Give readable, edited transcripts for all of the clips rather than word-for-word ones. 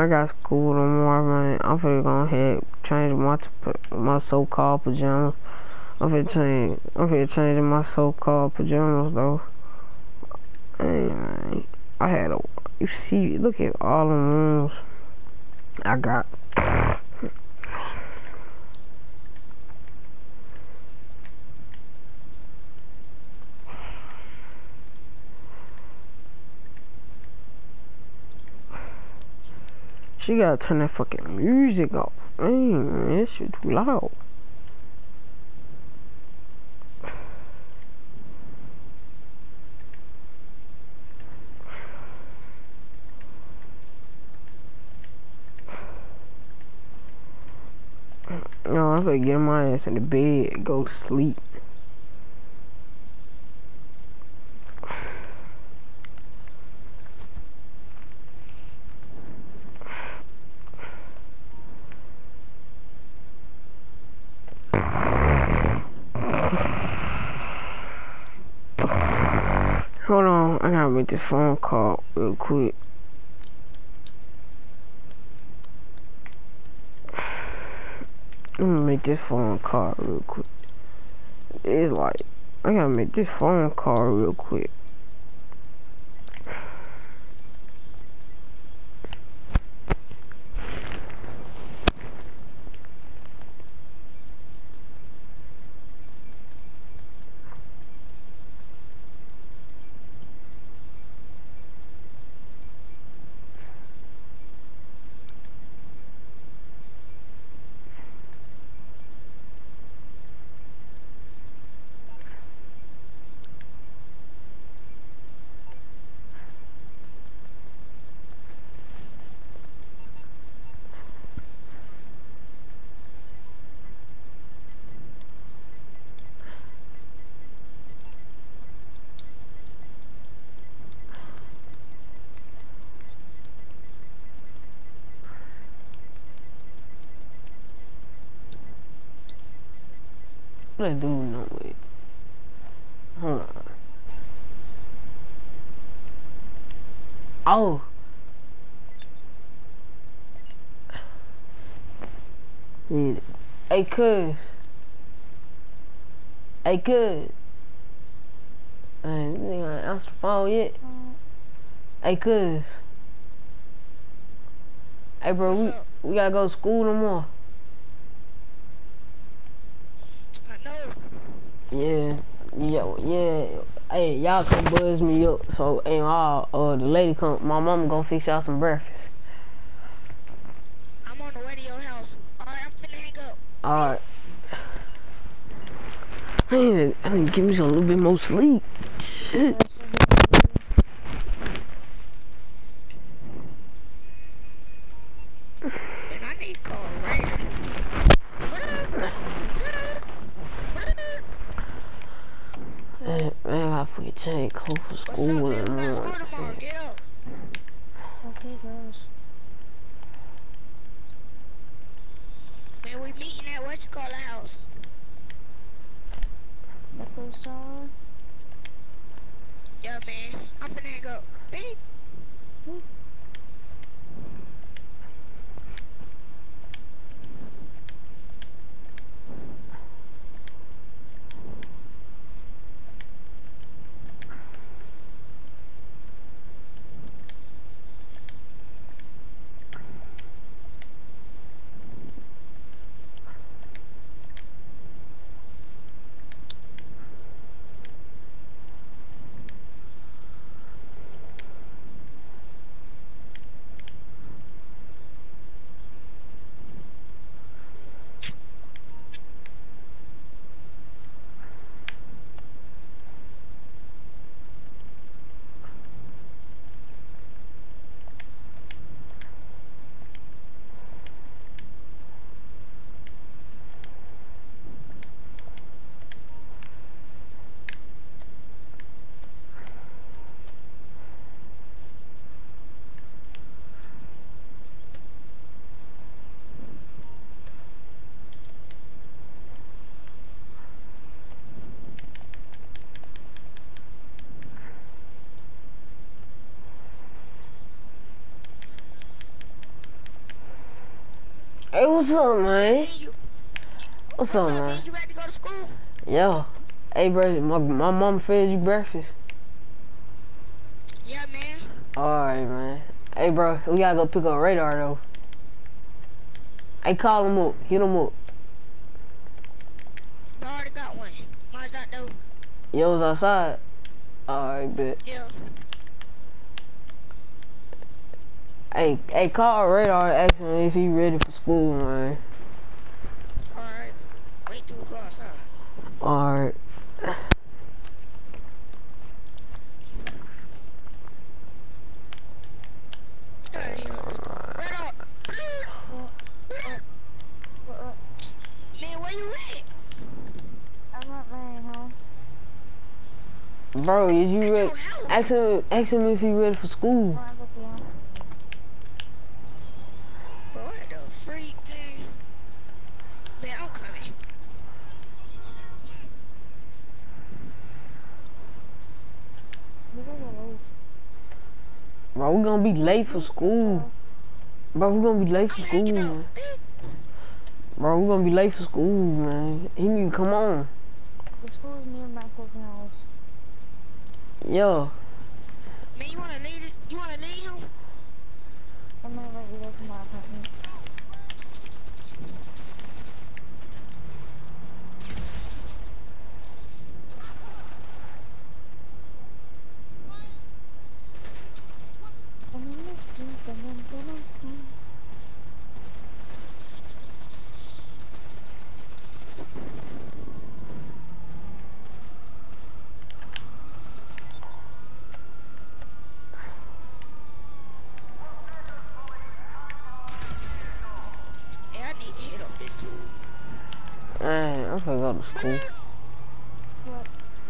I got school tomorrow, man. I'm finna go ahead change my so-called pajamas. I'm finna change my so-called pajamas though. Hey, man, you see, look at all the rooms I got. She gotta turn that fucking music off. Man, this shit too loud. No, I'm gonna get my ass in the bed and go to sleep. Hold on, I gotta make this phone call real quick. Let me make this phone call real quick. It's like, I gotta make this phone call real quick. What I do? No, wait. Hold on. Oh. Yeah. Hey, cuz. Hey, cuz. Man, this nigga ain't answer the phone yet. Hey, cuz. Hey, bro, we gotta go to school tomorrow. I know. Yeah. Hey, y'all come buzz me up. So, and the lady come. My mama gonna fix y'all some breakfast. I'm on the way to your house. Alright, I'm finna hang up. Alright. I need to give me a little bit more sleep. Shit. And I need to call Raiden. Man, I fucking change clothes for school. What's up, man? We got school tomorrow. Get up. Okay, guys. Man, we meeting at what you call the house. That goes on. Yeah, man. I'm finna hang up. Beep. Hey, what's up, man? Man, What's what's up, up, man? man? You ready to go to school? Yeah. Hey, bro, my mom fed you breakfast. Yeah, man. Alright, man. Hey, bro, we gotta go pick up Radar, though. Hey, call him up. Hit him up. I already got one. Mine's not though. Yo was outside. Alright, bet. Yeah. Hey, call Radar and ask him if he ready for school, man. Alright. Wait till we go outside. Alright. Man, where you at? I'm at my house. Bro, is you At ready? your house? Ask him if he ready for school. I'm at the house. Bro, what the freak, man? Man, I'm coming. You guys are late. Bro, we gonna be late for school. Bro, we gonna be late for I'm school, hanging man. out. Bro, we gonna be late for school, man. He need to come on. The school is near my cousin's house. Yeah. Man, you wanna leave it? You wanna leave him? I'm gonna invite you guys to my apartment. I'm in the street, dun. Yeah, I need to hit up this too. Man, I'm gonna go to school. What?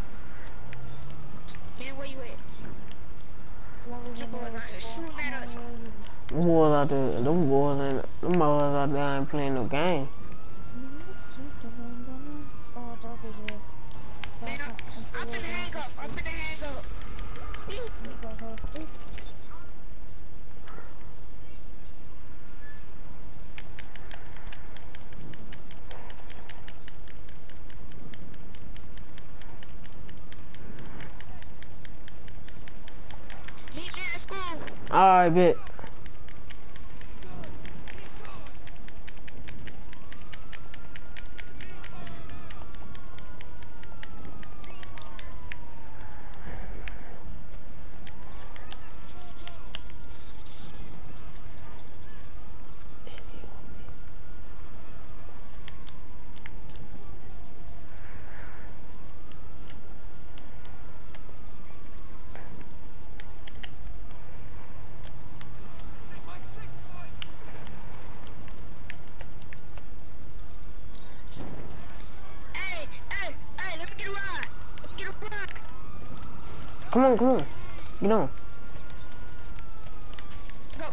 Man, where you at? Loving Them boys out here shooting at us. Them boys out there, them boys out there ain't playing no game. Oh, it's over here. Man, I'm finna hang up. I'm finna hang up. Meet me at school. Alright, bet. Hey, let me get a ride. Let me get a ride. Come on. Get on. Go.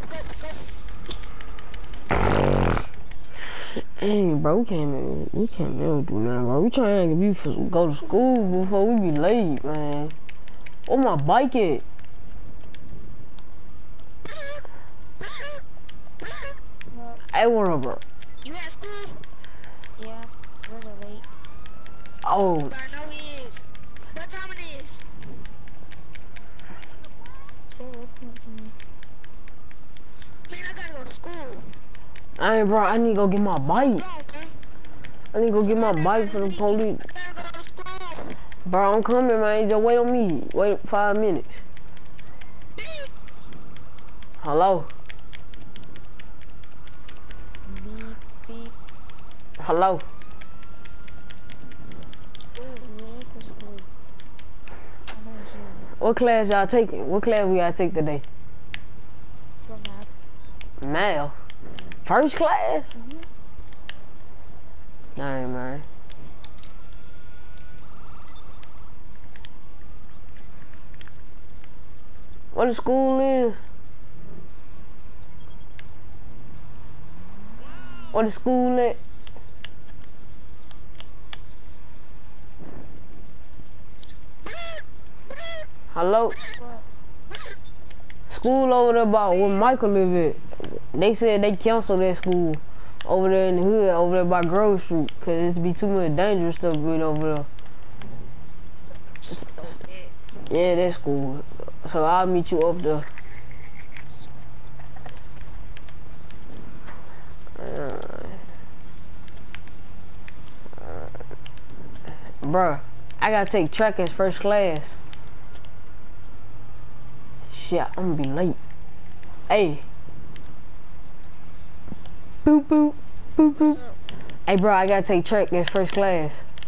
Hey, bro, we can't be able to do nothing, bro. We trying to go to school before we be late, man. Where my bike at? What? Hey, what up, bro? You at school? Yeah, we're late. Oh, I know he is. What time it is? Say what point to me. Man, I gotta go to school. hey, bro, I need to go get my bike. Go, bro. I need to go get my bike from the police. I gotta go to school. Bro, I'm coming, man. Just wait on me. Wait 5 minutes. Hello? Beep. Hello? Oh, you're late for school. I know it's you. What class y'all taking? What class we gotta take today? Go math. Math. First class? Mm-hmm. Dang, man. What the school is? What the school at? Hello? What? School over there about where Michael live at. They said they canceled that school. over there in the hood, over there by Grove Street, cause it's be too much dangerous stuff being over there. Okay. Yeah, that's cool. So I'll meet you up there. Bruh, I gotta take track as first class. Shit, I'm gonna be late. Hey. Boop boop. Boop boop. What's up? Hey bro, I gotta take track as first class.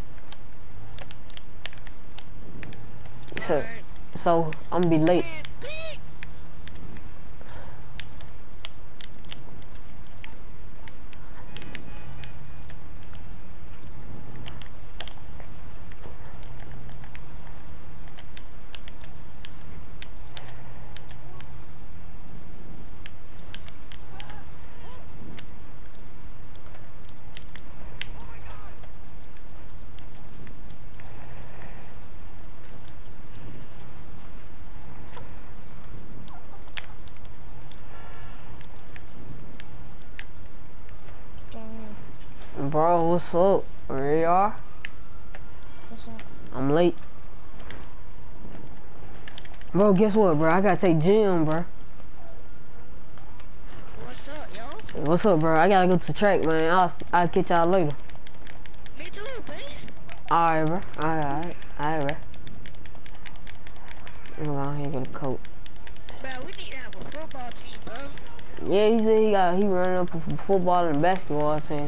Alright. So I'm gonna be late. Man, big. Damn. Bro, what's up? Where you are? What's up? I'm late. Bro, guess what, bro? I gotta take gym, bro. What's up, yo? What's up, bro? I gotta go to track, man. I'll catch y'all later. Me too, man. Alright, bro. Alright, bro. I'm gonna go get a coat. Man, we need to have a football team, bro. Yeah, he said he running up for football and basketball team.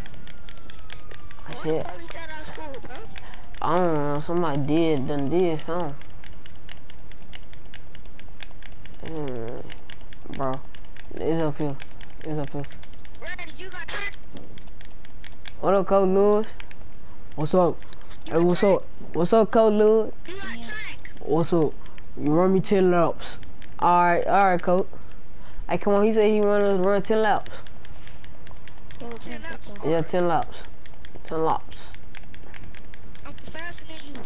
What Shit. police at our school, bro? I don't know, somebody did something. Bro, it's up here. It's up here. Randy, you got track? What up, Coach Lewis? What's up? You Hey, got what's track? up? What's up, Coach Lewis? You got track? What's up? You run me 10 laps. Alright, Coach. Hey, come on, he said he run 10 laps. Yo, 10 laps. pizza. Yeah, 10 laps. 10 laps. I'm faster than you.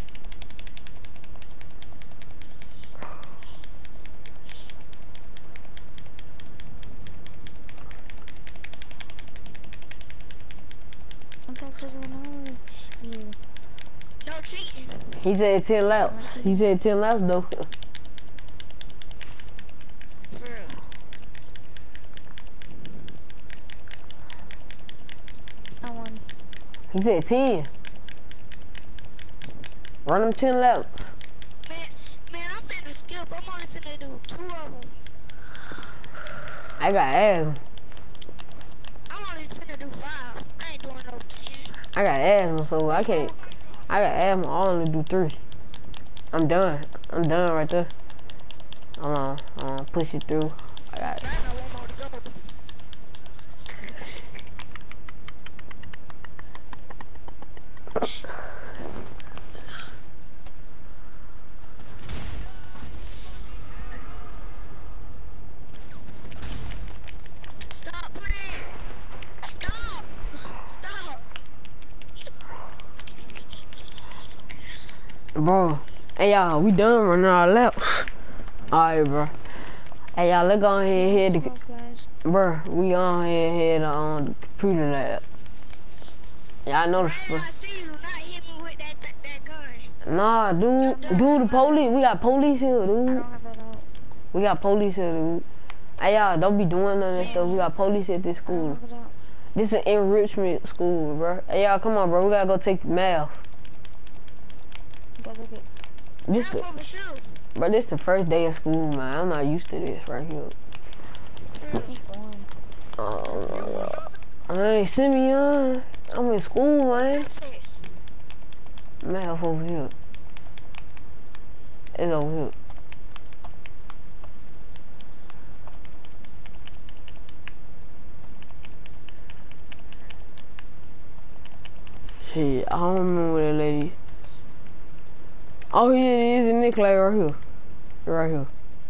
I'm faster than all of you. No cheating. He said 10 laps. He said 10 laps, though. For real. I won. He said 10. Run them 10 laps. Man, I'm finna skip. I'm only finna do 2 of them. I got asthma. I'm only finna do 5. I ain't doing no 10. I got asthma, so I can't. I got asthma. I only do 3. I'm done. I'm done right there. Hold on. Push it through. I got I got one more to go. Stop playing. Stop. Stop. Bro. Hey, y'all. We done running our laps. Alright, bro. Hey, y'all. Let's go ahead and head to... Thanks, guys. Bro, we on head on the computer lab. Yeah, I know the... I see you. Not hit me with that gun. Nah, dude, the police. We got police here, I dude. don't have that out. We got police here, dude. Hey, y'all, don't be doing none of that stuff. We got police at this I don't school. have it out. This is an enrichment school, bro. Hey, y'all, come on, bro. We gotta go take math. You guys are good. This Not the, for sure. bro, this the first day of school, man. I'm not used to this right here. Keep going. Oh, my God. Hey, Simeon. I'm in school, man. That's it. Math over here. It's over here. Shit, I don't remember that lady. Oh, here it is in Nicolay right here. Right here.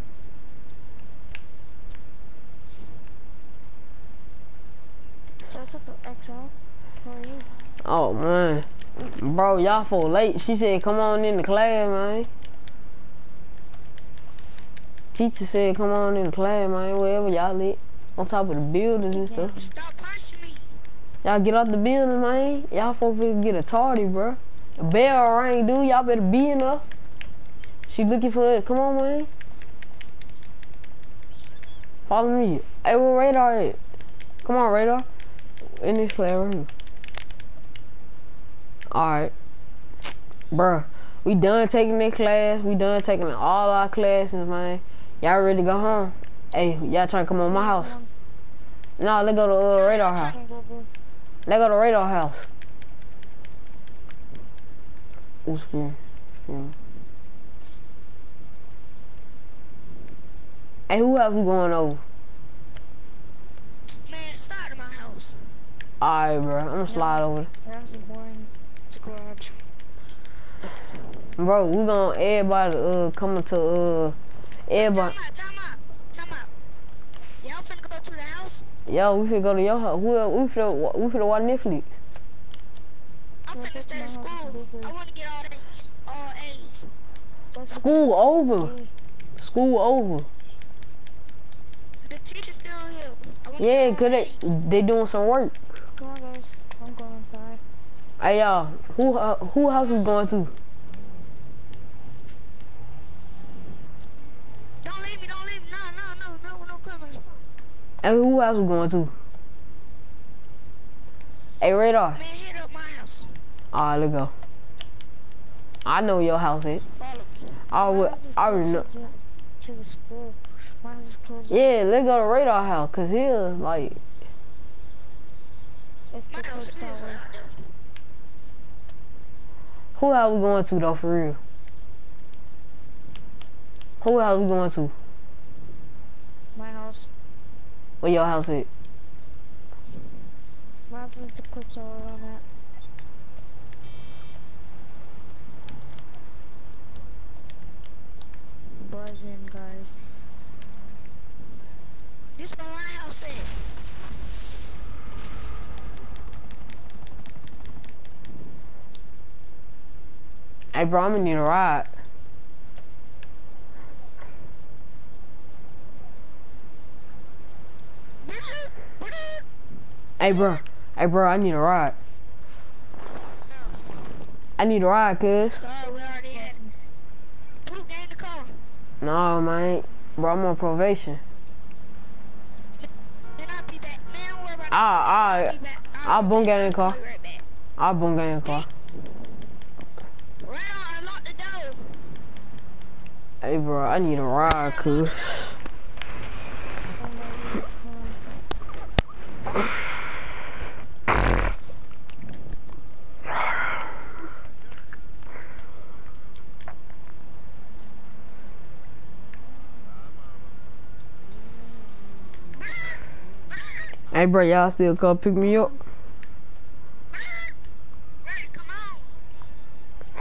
What's up, XL? Who are you? Oh, man. Bro, y'all for late. She said, come on in the class, man. Teacher said, come on in the class, man. Wherever y'all lit. On top of the buildings and stuff. Stop punching me. Y'all get out the building, man. Y'all folks finna get a tardy, bro. The bell ring, dude. Y'all better be in there. She looking for it. Come on, man. Follow me. Hey, where Radar at? Come on, Radar. In this class right here. Alright. Bruh. We done taking that class. We done taking all our classes, man. Y'all ready to go home? Hey, y'all trying to come on my house? No, let's go to Radar house. Let's go to Radar house. Ooh, spoon. Yeah. Hey, who else we going over? Man, slide to my house. Alright, bro. I'm gonna slide over. Your house is boring. It's a garage. Bro, we gonna everybody coming to everybody. Time out. Y'all finna go to the house? Yo, we finna go to your house. We finna watch Netflix. I'm finna stay to school. I wanna get all A's. School over. School over. The teacher's still here. I wanna Yeah, get cause all A's. they doing some work. Come on, guys. I'm going. Bye. Hey y'all, who house we going to? Don't leave me. No, come on. Hey, who house we going to? Hey, Radar. Man, hit up my house. Alright, let's go. I know your house is. Follow me. I already know. To the school. Mine is closer. Yeah, let's go to Radar house, cause here, like, It's the My house close is that way. out there. who house we going to though, for real? Who house we going to? My house. Where your house is? My house is the clips all around that. Buzzing, guys. This is where my house is. Hey, bro, I'm gonna need a ride. Hey, bro, I need a ride. I need a ride, cuz. Sorry, we already had it. Who gave the car? No, man. Bro, I'm on probation. Then I'll be back. Man, don't worry about it. I'll be back. I'll bung out in the car. Be right back. I'll bung out in the car. Right on, unlock the door. Hey, bro, I need a ride, cuz. Hey, bro, y'all still come pick me up? Ready, come on.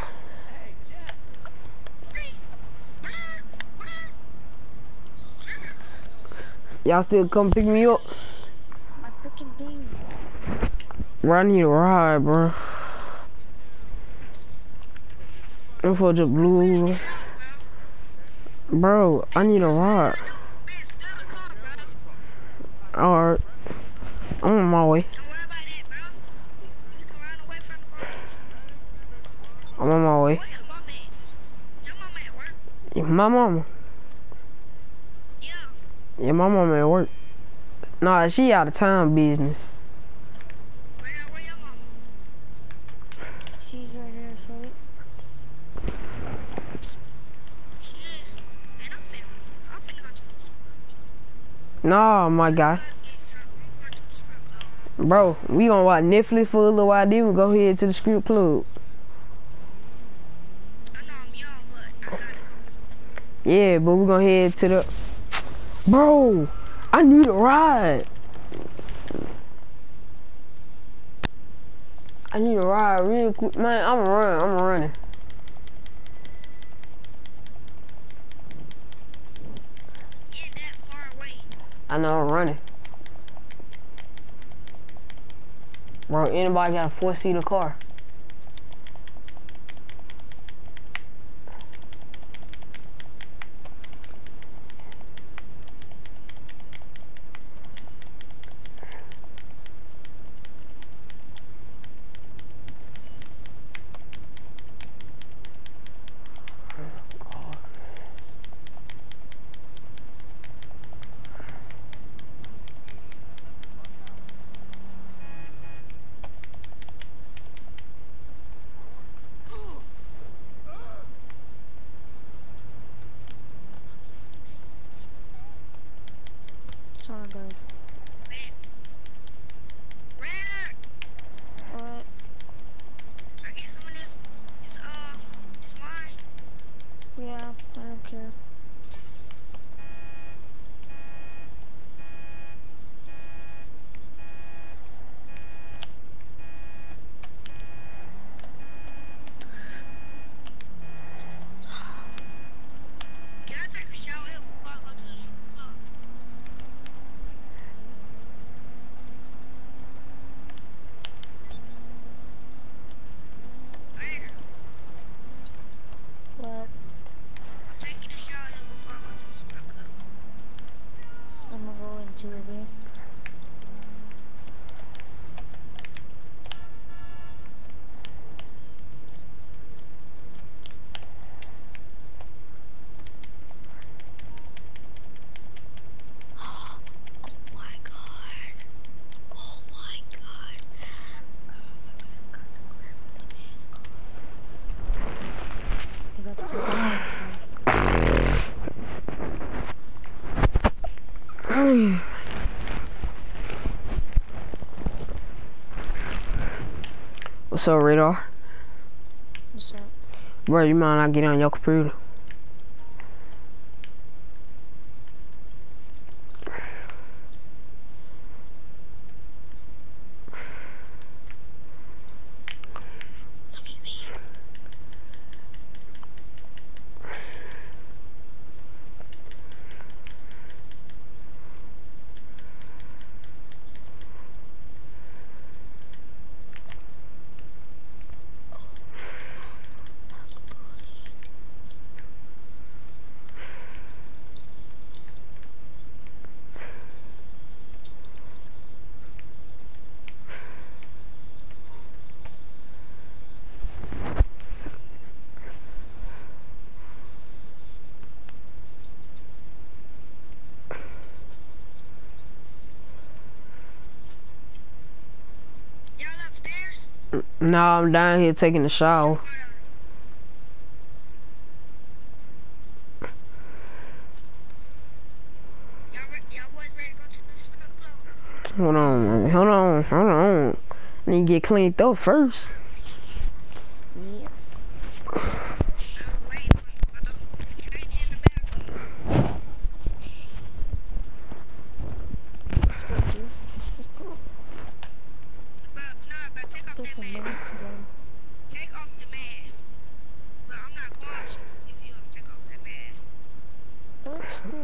Y'all still come pick me up? My freaking thing. Bro, I need a ride, bro. I'm for the blue. House, bro. Bro, I need a ride. Man, steal the car, bro. Alright. I'm on my way. Don't worry about that, bro. You can run away from the police. I'm on my way. Where's my man? Is your mama at work? My mama. Yeah. Yeah, my mama at work. Nah, she out of town business. Where your mama? She's right here, so She is. Man, I'm finna go to the school. Nah, my guy. Bro, we gonna watch Netflix for a little while, then we go head to the strip club. I know I'm young, but I gotta go. Yeah, but we gonna head to the... Bro, I need a ride. I need a ride real quick. Man, I'm running. Get that far away. I know I'm running. Bro, anybody got a 4-seater car? What's up, Radar? What's up? Bro, you mind not getting on your computer? Y'all upstairs? Nah, I'm down here taking a shower. Y'all boys ready to go to the strip club? Hold on, man. Hold on. Need to get cleaned up first. Yeah. Wait, change in the bathroom. Let's go, dude. Let's go. But take off Get that some mask. minutes done. Take off the mask. But I'm not going to if you don't take off that mask. Looks cool.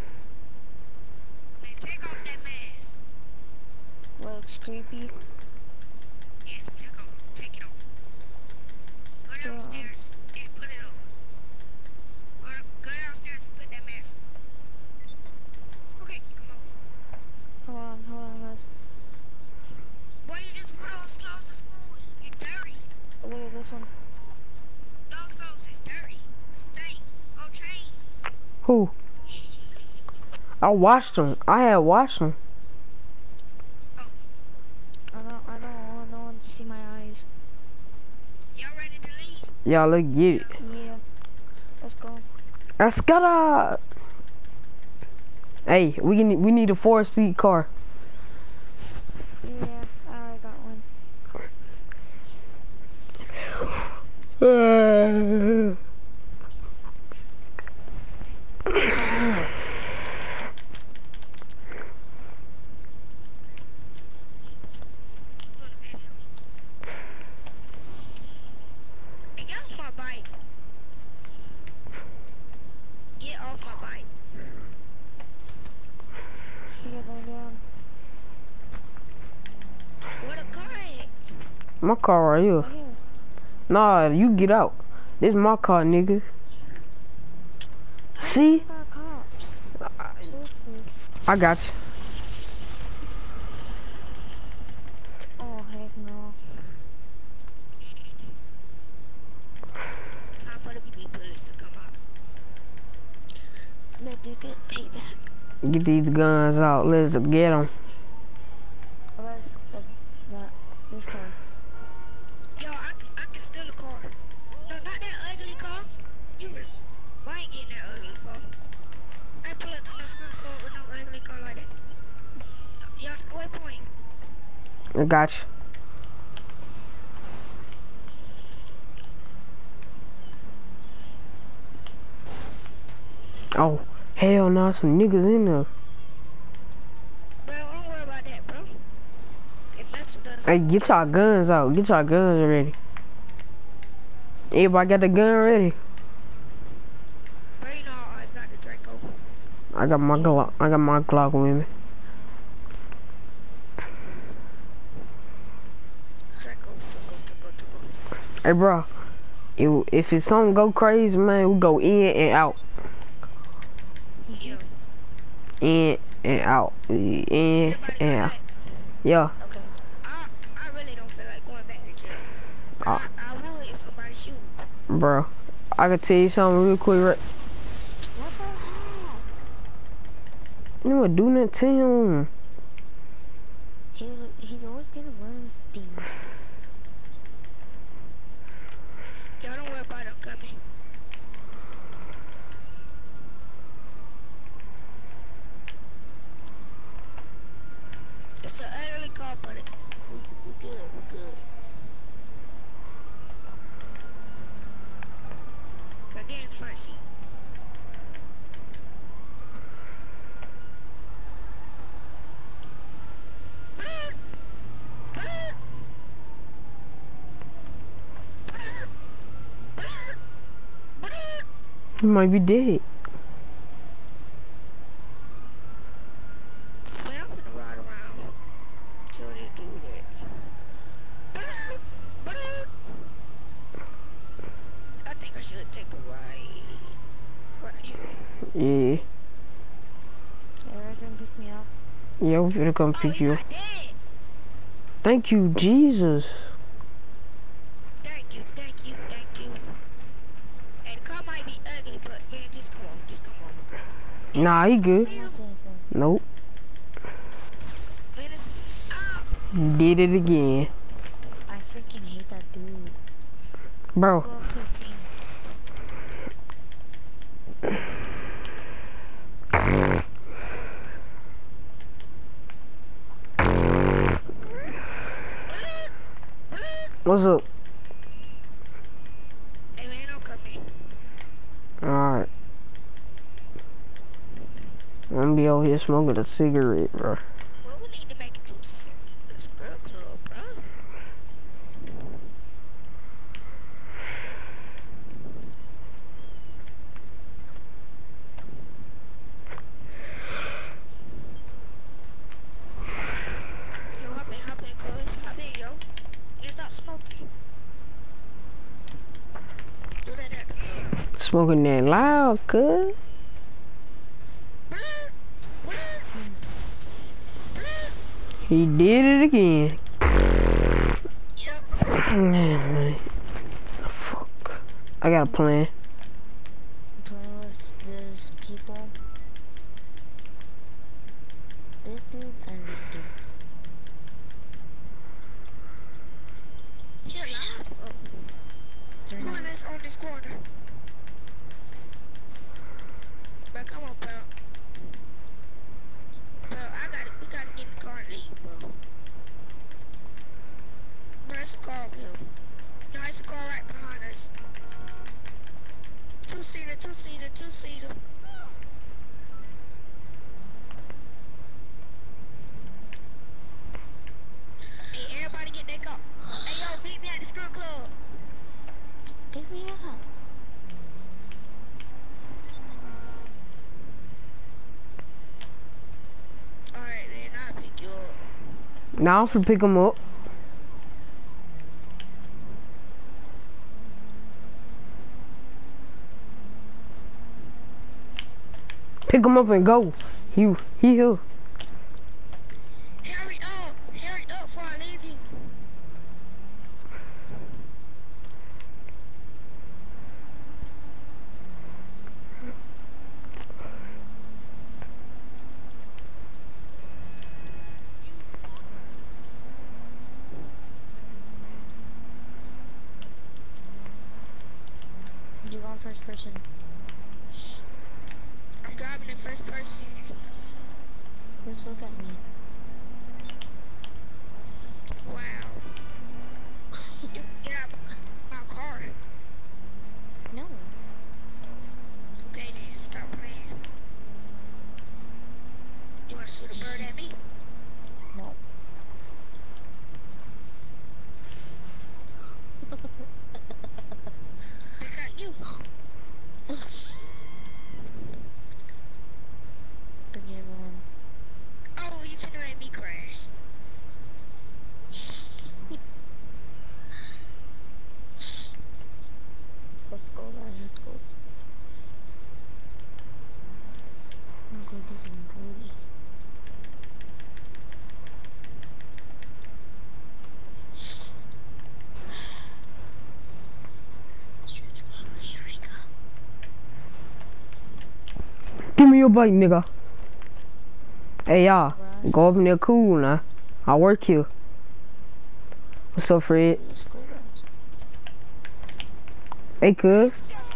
Man, take off that mask. Looks creepy. Yes, take it off. Go downstairs and put it on. Go downstairs and put that mask on. Okay, come on. Hold on, guys. Boy, you just wore those clothes to school. You dirty. Look at this one. Those clothes is dirty. Stink. Go change. Who? I watched them. I had watched them. I don't want no one to see my eyes. Y'all ready to leave? Y'all, let's get it. Yeah. Let's go. Let's go. Hey, we need a 4-seat car. Yeah, I already got one. Hey, get off my bike. Get off my bike. You guys are down. Where the car at? My car right here. Right here. Nah, you get out. This my car, nigga. See? Got cops. Seriously. I got you. Oh, heck no. Time for the BB bullets to come out. That dude get payback. Get these guns out. Let's get them. Let's this car. Yo, I can steal a car. No, not that ugly car. I ain't getting that ugly car. I pull up to no school car with no ugly car like that. Y'all, what point? I got you. Oh, hell no, some niggas in there. Bro, don't worry about that, bro. It messes with us. Hey, get y'all guns out. Get y'all guns ready. Everybody got the gun ready. Bro, you know I always got the Draco. I got my Glock with me. Draco. Hey, bro. If it's something go crazy, man, we go in and out. Yeah. In and out. In Everybody and got out. that? Yeah. Okay. I really don't feel like going back to jail. Uh, I would if somebody shoot me. bro, I can tell you something real quick, right? What the hell? You know what, do nothing to him. He's always gonna run his things. Y'all don't worry about it, I'm coming. It's an ugly car, but we good. get in front seat. He might be dead. Man, I'm finna ride around till they do that. I think I should take a ride. Right here. Yeah. Yeah, guys gonna pick me up. Yeah, we finna come Oh, pick you're you. not dead. Thank you, Jesus. Thank you, thank you, thank you. And the car might be ugly, but man, just come on, just come on. Nah, he good. I'm not saying anything. Nope. Man, it's, ah, Did it again. I freaking hate that dude. Bro. Go up to his thing. What's up? hey man, I'm coming. Alright. I'm gonna be over here smoking a cigarette, bro. Well, we need to make it to this girl club, bro. Yo, hop in, cuz. Hop in, yo. You stop smoking. Do that at the club. Smoking that loud, cuz. He did it again. Yep. Man. Fuck. I got a plan. I'm playing with these people. This dude and this dude. You're alive? They're Who not. is this on this corner? Bro, come on, bro. Bro, we gotta get in the car and leave, bro. Bro, it's a car over here. No, it's a car right behind us. Two-seater, two-seater, two-seater. Hey, everybody get their car. Hey, yo, meet me at the strip club. Pick me up. Alright, man, I'll pick you up. Now I'm finna pick him up. Pick him up and go. He here. Hurry up before I leave you. You go in first person. I'm driving in first person. Just look at me. Wow. You can get out my car. No. Okay then, stop playing. You wanna shoot a bird at me? No. I got you. Forget everyone. Oh, you finna make me crash. Let's go, guys. Let's go. I'm gonna go do some booty. Here we go. Give me your bike, nigga. Hey, y'all. Go up in there cool now. I work here. What's up, Fred? Let's go, guys. Hey, cuz.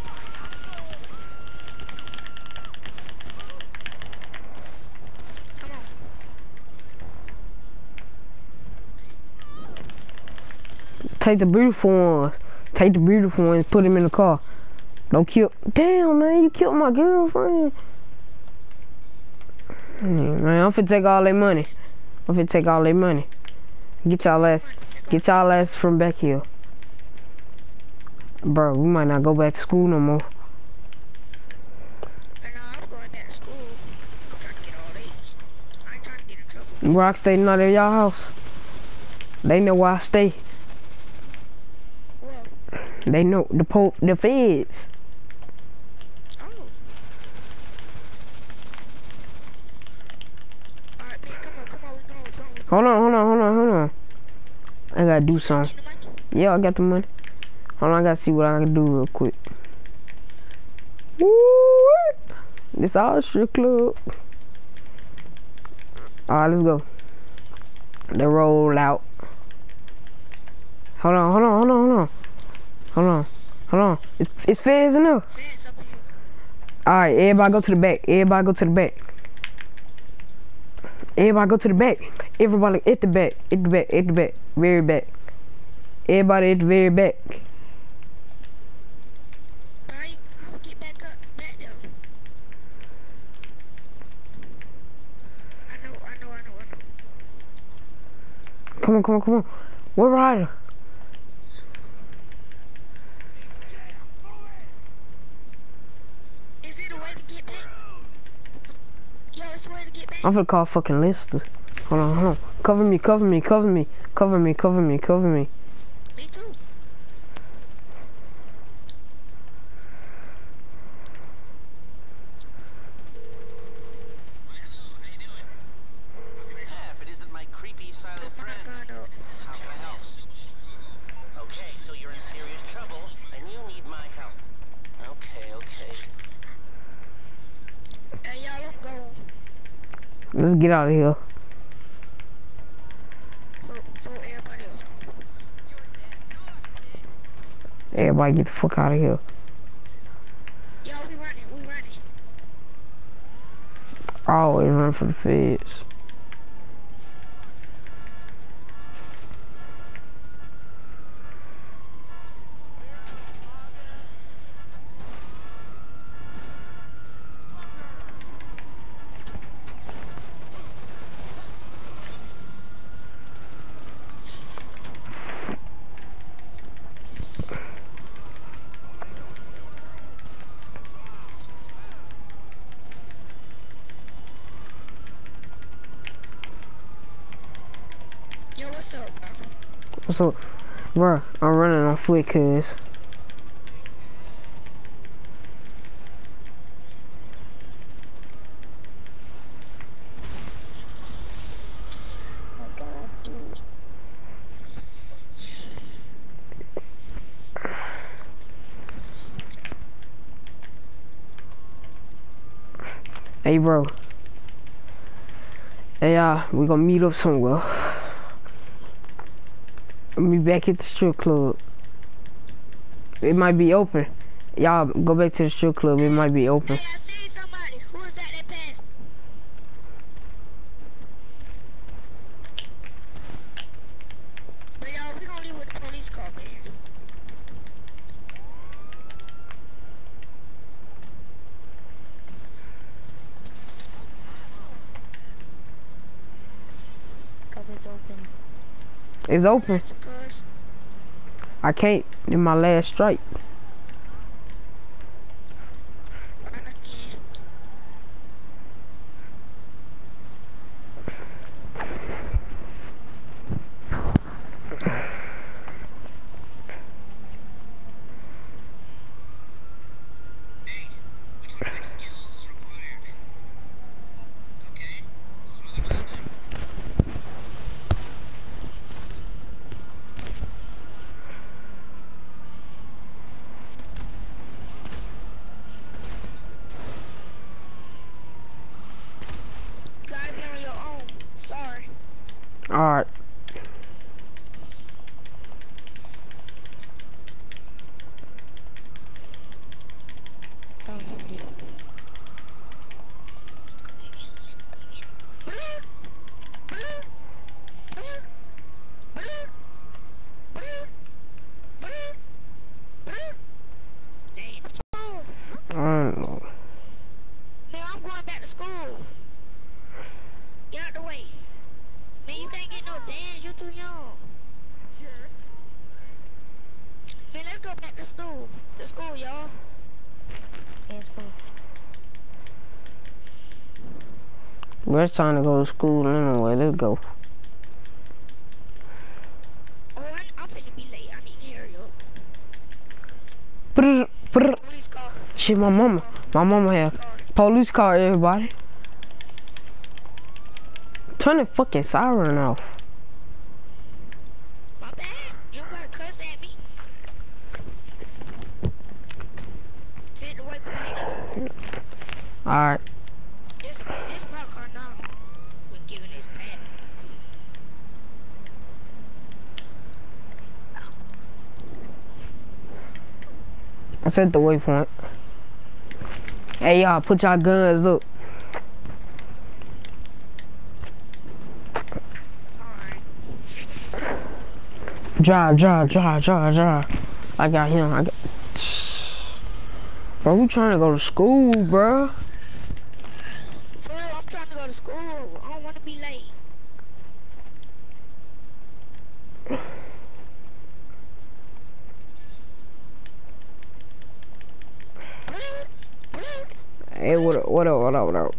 Come on. Take the beautiful ones. Take the beautiful ones, put them in the car. Don't kill. Damn, man, you killed my girlfriend. Man, I'm finna take all their money. I'm finna take all their money. Get y'all ass from back here. Bro, we might not go back to school no more. And I'm going back to school. I'm trying to get all A's. I ain't trying to get in trouble. Rock stay not at y'all house. They know where I stay. Well, They know the feds. oh. Alright, man, come on, we going. Hold on. I gotta do something. Get the money? Yeah, I got the money. Hold on, I gotta see what I can do real quick. Woo! This all strip club. Alright, let's go. The roll out. Hold on. It's feds enough. Feds up here. Alright, everybody go to the back. Everybody go to the back. Everybody at the back. Very back. Everybody at the very back. How we get back there? I know. Come on. Where Ryder? Is it a way to get back? Yo, it's a way to get back. I'm gonna call fucking Lester. Hold on. Cover me. Me too. Yeah, if it isn't my creepy silent Open friend. my gun up. How can I help? Okay, so you're in serious trouble, and you need my help. Okay. Hey, y'all, I'm going. Let's get out of here. So everybody else go. Everybody get the fuck out of here. Yo, we running. I always run for the feds. Yo, what's up, bro? So, bruh, I'm running on foot, cuz. What gotta do? Hey, bro. Hey, we gonna meet up somewhere. I'll be back at the strip club. It might be open. Y'all go back to the strip club. It might be open. Hey, I see somebody. Who is that passed? But y'all, we gonna leave with the police car, man. Cause it's open. It's open. That's because I can't. In my last strike. I can't. Which one of my skills is required? Okay, some other time then. You gotta be on your own. Sorry. Alright. That was okay. Damn. dance. You're too young. Man, let's go back to school. To school, y'all. Yeah, it's cool. We're trying to go to school anyway. Let's go. Oh, I'm finna be late. I need to hurry up. Brr, brr. Police car. Shit, my mama. My mama Police have car. police car, everybody. Turn the fucking siren off. My bad. You don't gotta cuss at me. Take the white point. Alright. This my car now. We're giving this back. I set the waypoint. Hey y'all, put y'all guns up. Alright. Drive. I got him. Bro, we trying to go to school, bro. So I'm trying to go to school. I don't want to be late. Hey, what up? Hold on.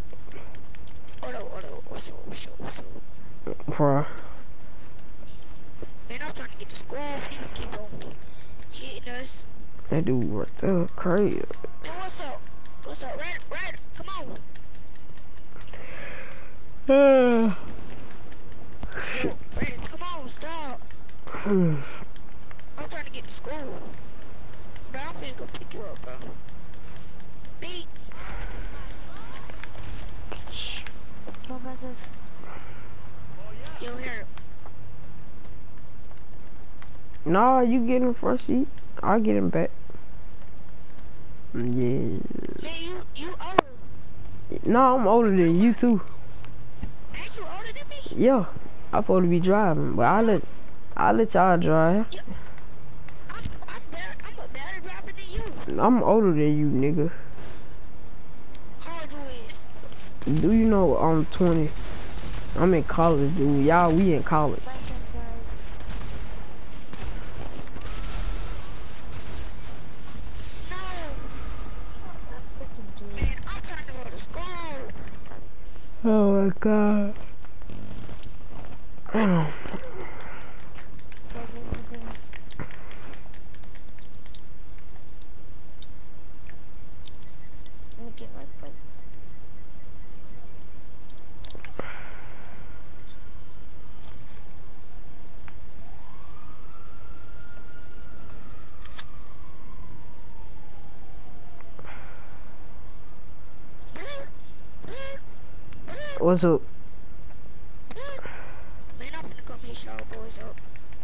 What's up? Bro. Man, I'm trying to get to school. People keep on hitting us. That dude right there, crazy. Man, what's up? Red, come on. Yo, Red, come on, stop. I'm trying to get to school. Bro, I'm finna go pick you up, bro. Beat. Go passive. Yo, here. Nah, you get in the front seat. I'll get him back. Yeah. Man, you older. No, I'm older than you too. Ain't you older than me? Yeah, I'm supposed to be driving, but I'll let y'all drive. Yeah. I'm a better driver than you. I'm older than you, nigga. How old you is? Do you know I'm 20? I'm in college, dude. Y'all, we in college. License, guys. No. Freaking dude. Man, I'm trying to go to school. Oh my god. Guys, everything. Let me get my foot. What's up? Man, I'm finna come hit y'all boys up.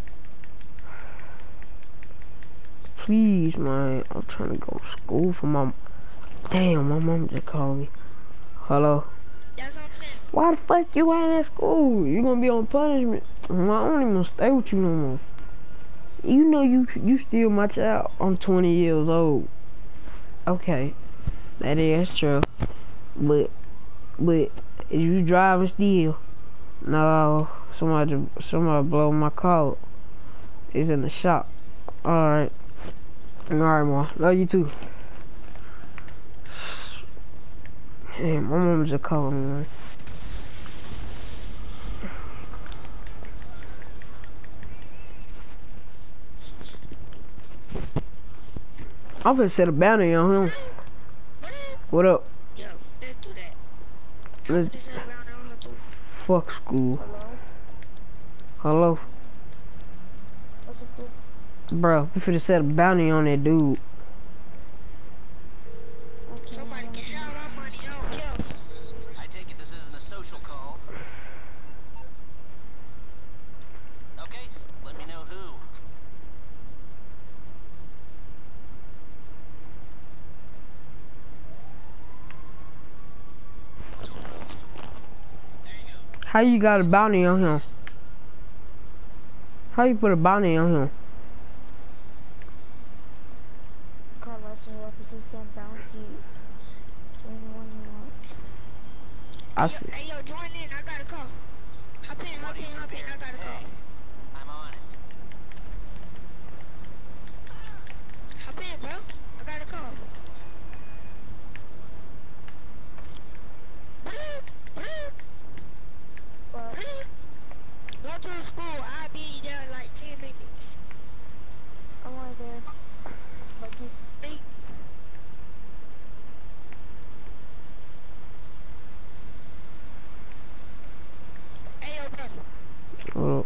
Please, man. I'm trying to go to school for my... Damn, my mom just called me. Hello? That's what I'm saying. Why the fuck you ain't at school? You gonna be on punishment. I don't even stay with you no more. You know you still my child. I'm 20 years old. Okay. That is true. But if you driving still, no, somebody blow my car up. It's in the shop. Alright, ma. Love you too. Hey, my mom just called me, man. I'm finna set a bounty on him. What up? Yo, let's do that. Let's This is around on her too. fuck school. Hello? Hello? What's up, dude? Bro, we finna set a bounty on that dude. Okay. Somebody can have my money. I don't care. I take it this isn't a social call. Okay, let me know who. How you got a bounty on him? How you put a bounty on him? Call lesser officers send bounty to anyone you want. I Hey, yo, join in. I got a call. Hop in. I to the school. I'll be there in like 10 minutes. I'm right there. Like he's Hey, yo, brother. Well,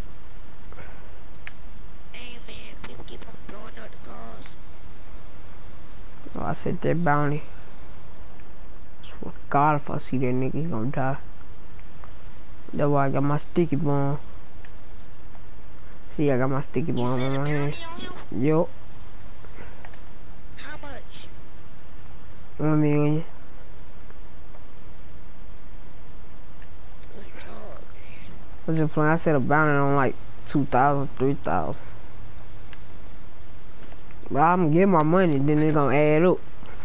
Hey, man, people keep on blowing up the cars. I said that bounty. Swear to God, if I see that nigga, he gonna die. That's why I got my sticky bomb. See, I got my sticky You bomb said on a my hand. bounty on him? Yup, How much? 1 million. Good job, man. I was just playing. I said a bounty on like 2,000, 3,000. But I'm gonna get my money, then it's gonna add up.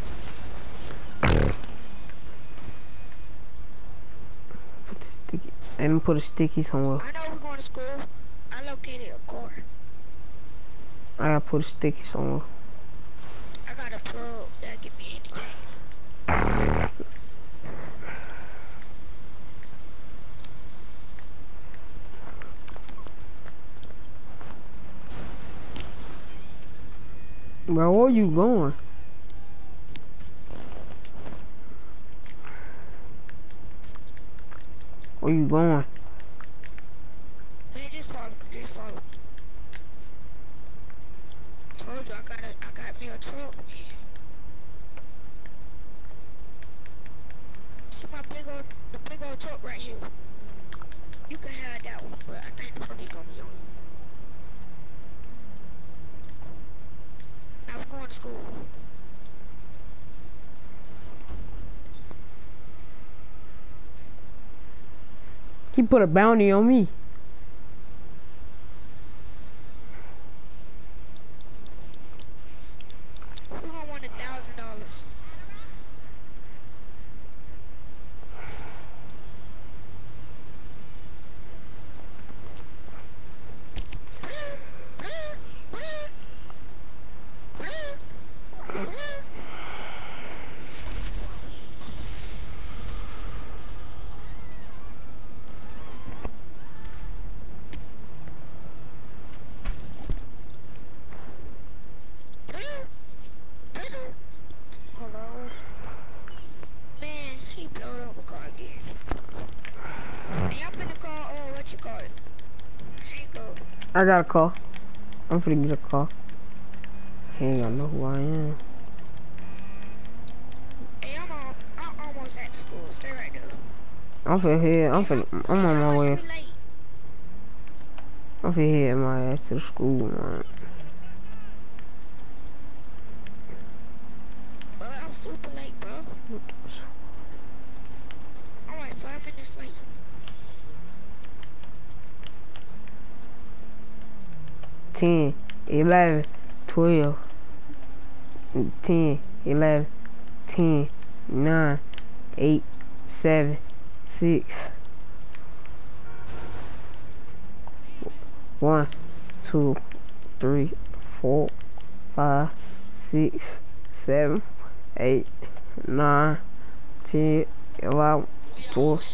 Put the sticky, and put a sticky somewhere. I know we're going to school. I located a car. I gotta put a sticky somewhere. I got a plug that'll give me anything. Bro, where you going? Where you going? Man, just follow me. Just follow me. Told you I got me a truck, man. See my the big old truck right here. You can have that one, but I think the police gonna be on you. Now we're going to school. He put a bounty on me. Who gonna want $1,000? hello. Man, he blowed up a car again. And y'all finna call, what you call it? Hank. I got a call. I'm finna get a call. He ain't gonna know who I am. Hey, I'm almost at the school. Stay right there. I'm finna head. I'm on my way. We late. I'm finna head my ass to the school, man. Bro, I'm super late, bro. I'm like 5 minutes late. Ten, 11, 12, 10, 11, 10, 9, 8, 7, 6, 1, 2, 3, 4, 5, 6, 7, 8, 9, 10, 11, 12.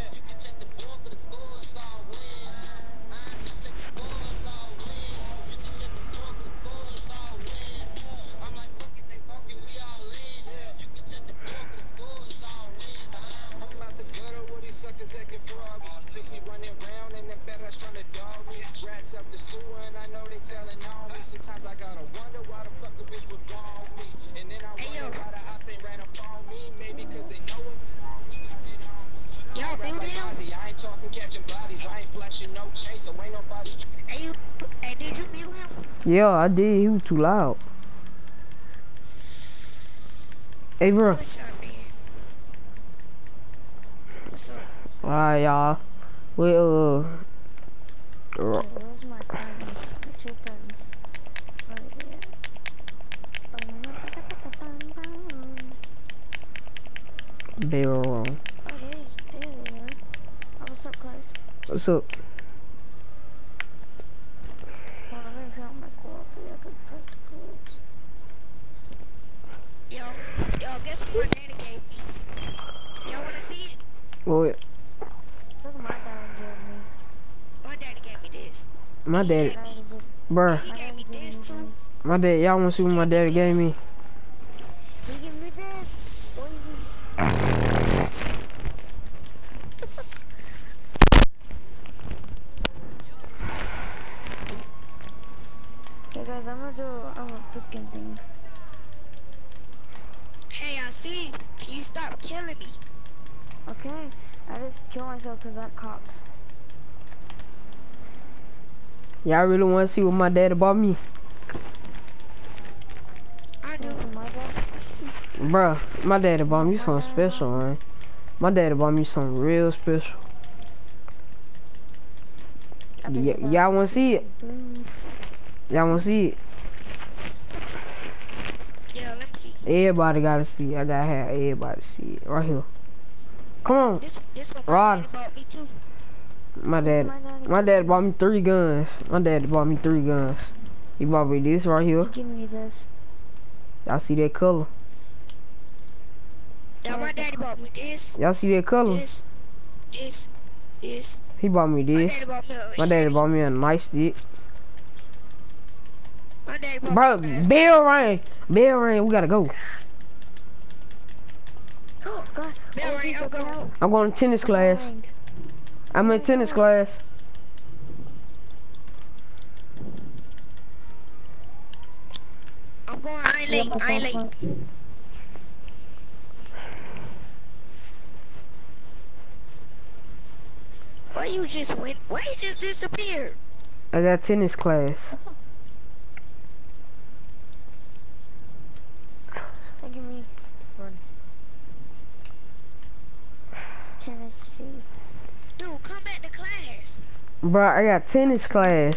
Hey, yo. Y'all blew down? Hey, hey, did you mute him? Yeah, I did. He was too loud. Hey, bro. What's up, man? What's up? Alright, y'all. Well, Okay, those are my friends. My two friends. Right here. they were wrong. Oh, there they are. Oh, what's up, guys? What's up? Well, I'm gonna count my coffee. I could press the codes. Yo, guess what my daddy gave me? Y'all wanna see it? What? Look at my dad gave me. My daddy My He dad, got me. bruh, He My gave daddy me gave this me too. this. my dad, y'all wanna see what my daddy gave me? He gave me this. Boys. Okay, guys, I'm gonna do a freaking thing. Hey, I see. Can you stop killing me? Okay, I just kill myself because I'm cops. Y'all really wanna see what my daddy bought me? I do. This is my dad. Bruh, my daddy bought me My something dad special, bought me. man. My daddy bought me something real special. I think about Y'all wanna see it? some food. Y'all wanna see it? Yeah, let me see. Everybody gotta see it. I gotta have everybody see it. Right here. Come on, This one my Rod. daddy bought me too. My This is dad. my daddy. My dad bought me 3 guns. My dad bought me 3 guns. He bought me this right He here. gave me this. Y'all see that color? Now my daddy bought me this, Y'all see that color? this, this. He bought me My this. daddy bought me a My daddy machete. bought me a nice stick. My daddy bought Bro, me a bell ring. Bell ring. We gotta go. Oh, God. Bell ring, Jesus, I'm get going. out. I'm going to tennis class. Bang. I'm in tennis class. I'm going. I ain't late. I ain't late. Why you just went? Why you just disappeared? I got tennis class. Look at me. Run. Tennessee. Dude, come back to class. Bro, I got tennis class.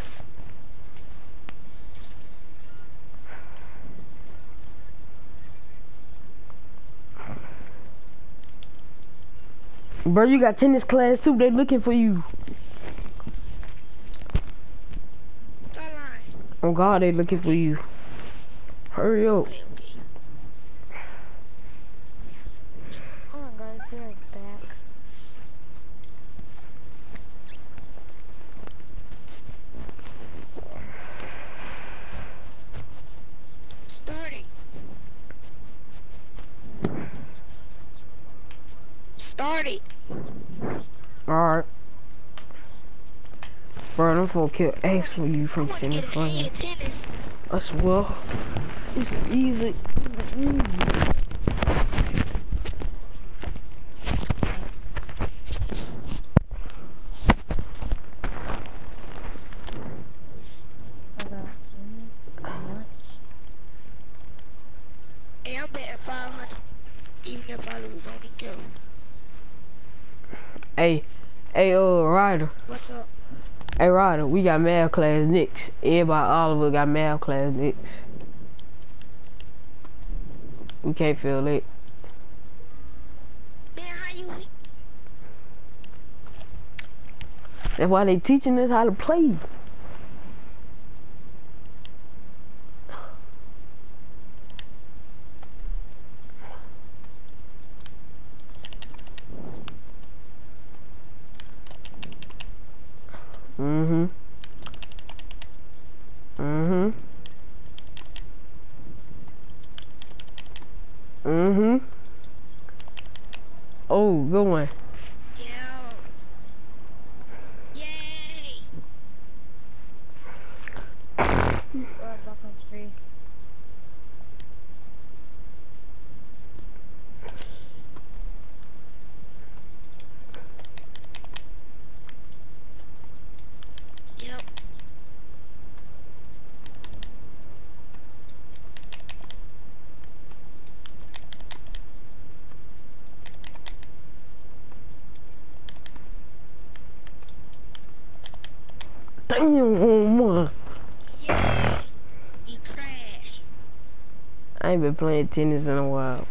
Bro, you got tennis class too. They looking for you. Stop lying. Oh God, they looking for you. Hurry up. Okay, okay. Hold on, guys. Be right back. Starting. Started. Alright. Bro, I'm gonna kill X for you I from want to tennis get an class. A in tennis. I swear. It's easy. Easy. I got some nuts. Hey, I'm betting 500. Even if I lose, I don't care. Hey, Ryder. What's up? Hey, Ryder, we got math class next. Everybody, all of us got math class next. We can't feel it. Man, how you? That's why they teaching us how to play. Mm-hmm. Mm-hmm. Mm-hmm. Oh, good one. Yo. Yay. Back on free. Yep. Damn, man. Yay. You trash. I ain't been playing tennis in a while.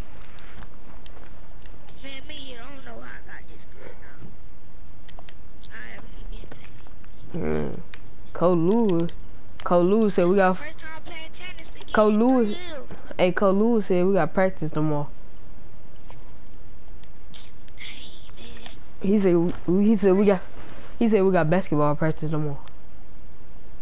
Man, me, I don't know how I got this good now. I haven't even been playing it. Cole Lewis said we got. First time playing tennis again. Cole in Lewis. 3 years. Hey, Cole Lewis said we got practice tomorrow. Dang, man. He said we got basketball practice tomorrow.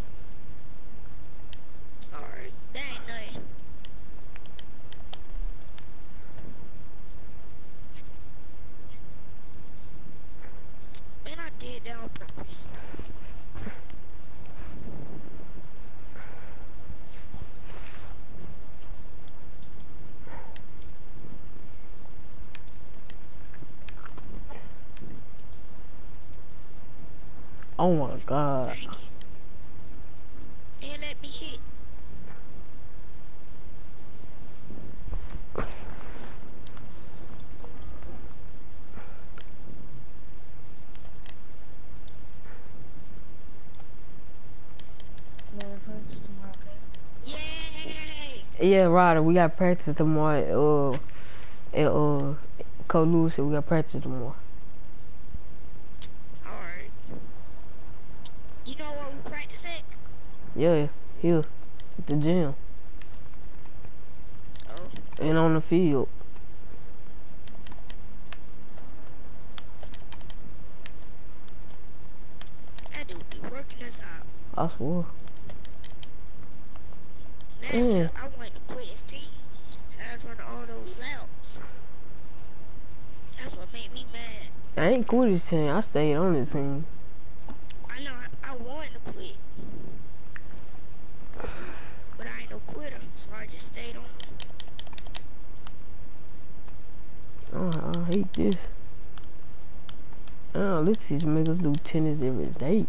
Oh my god. Dang it. And let me hit. Another practice tomorrow, okay? Yay! Yeah, Ryder, we got practice tomorrow at Coach Lewis said we got practice tomorrow. Alright. You know what we practice at? Yeah, here at the gym Oh. and on the field. That dude be working us out. I swear. Last year, I wanted to quit his team. I was running all those laps. That's what made me mad. I ain't quit his team. I stayed on his team. I know I wanted to quit. But I ain't no quitter, so I just stayed on. Oh, I hate this. Oh, let's just make us do tennis every day.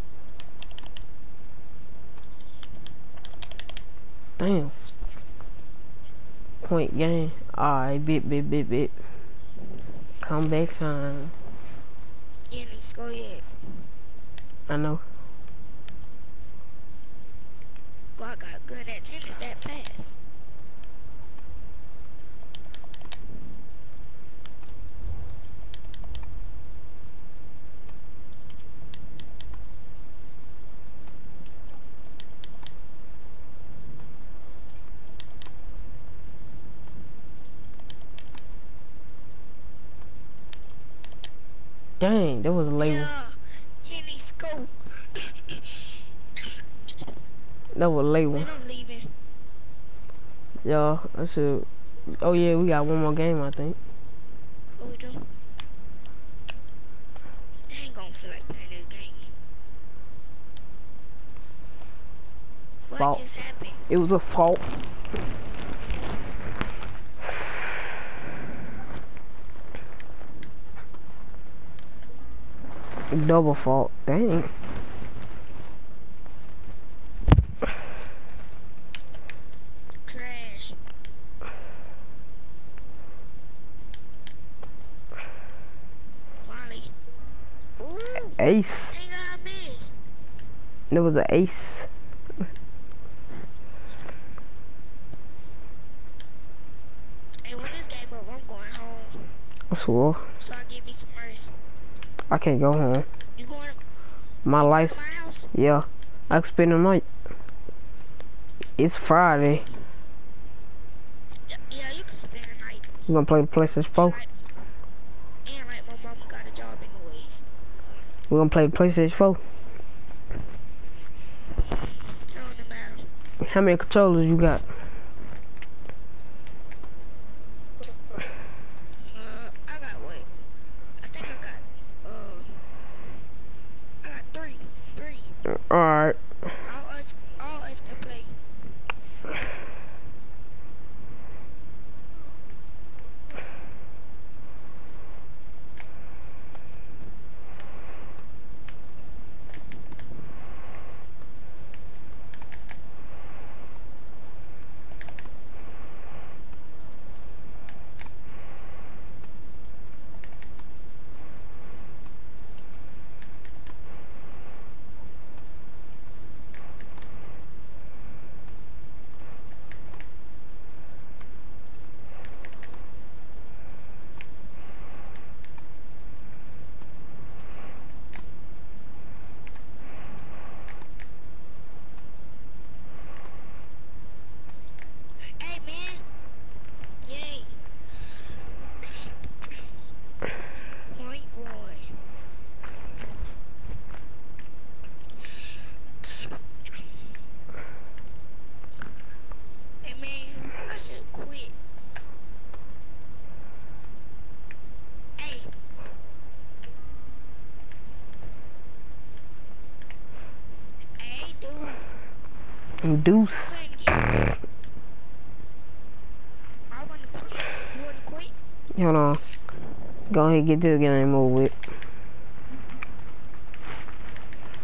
Damn. Point game. Alright, bit. Comeback time. You ain't score yet. I know. But I got good at tennis that fast. Dang, that was a late one. Yeah, you ain't score. That was a late When one. I'm leaving. Yeah, I should. Oh yeah, we got one more game, I think. What we do? They ain't gonna feel like playing this game. What Fault. just happened? It was a fault. Double fault. Dang. Trash. Finally. Ace. Ain't got miss. There was an ace. Hey, when this game up, I'm going home. I swear. So I give me some rest. I can't go home. You going My to life. my house? Yeah. I can spend the night. It's Friday. Yeah, you can spend the night. You gonna play the PlayStation 4? And like my mama got a job anyways. We gonna play the PlayStation 4? It don't matter. How many controllers you got? I got what? I think I got three. Alright. All us can play. Hey man. Yay. Point one. Hey man, I should quit. Hey. Hey, dude. Deuce. Playing games. I wanna quit. You wanna quit? Hold on. Go ahead and get this game over with.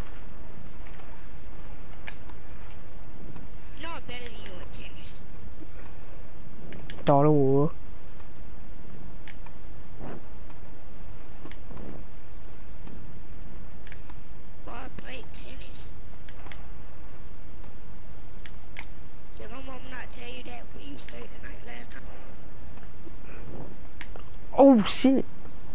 Thought it was. Boy, I played tennis. Did my mom not tell you that when you stayed the night last time? Oh shit.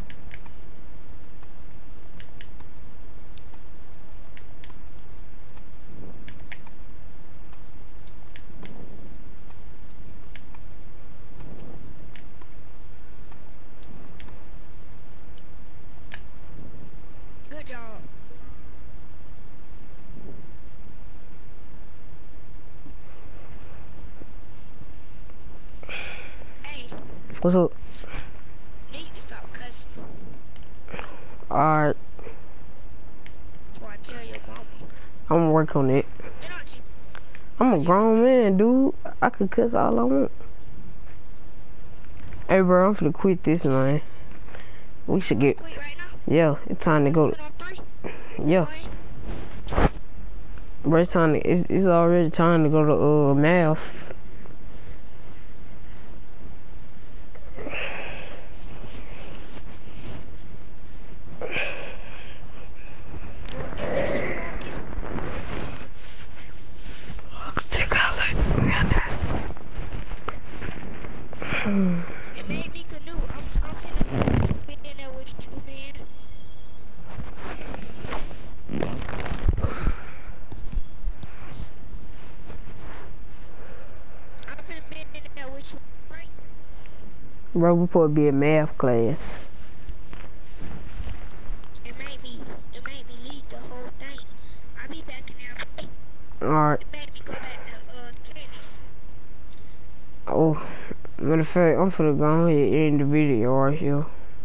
Good job. Hey, What's up? you need to stop cussing Alright, before I tell your mama. I'm gonna work on it. You know, just I'm a grown man, dude. I could cuss all I want. Hey, bro, I'm finna quit this, man. We should get. quit right now. Yeah, it's time to go. Put on 3. Yeah, 1. bro, it's time to. It's already time to go to math. Is that so long, It made me canoe. I'm finna be in there with you, man. I'm finna be in there with you, right? Bro, we supposed to be in math class. It made me lead the whole thing. I'll be back in there. Alright. It made me go back to tennis. Oh, matter of fact, I'm finna go ahead and end the video right here.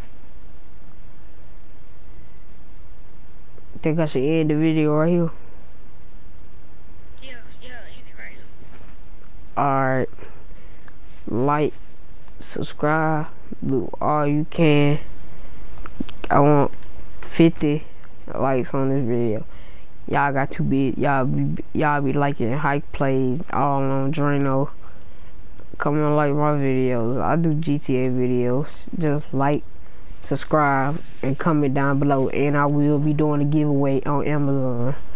Think I should end the video right here? Yeah, in it right here. Alright. Like, subscribe, do all you can. I want 50 likes on this video. Y'all got too big. Y'all be liking hike plays all on Drano. Come and like my videos. I do GTA videos. Just like, subscribe, and comment down below. And I will be doing a giveaway on Amazon.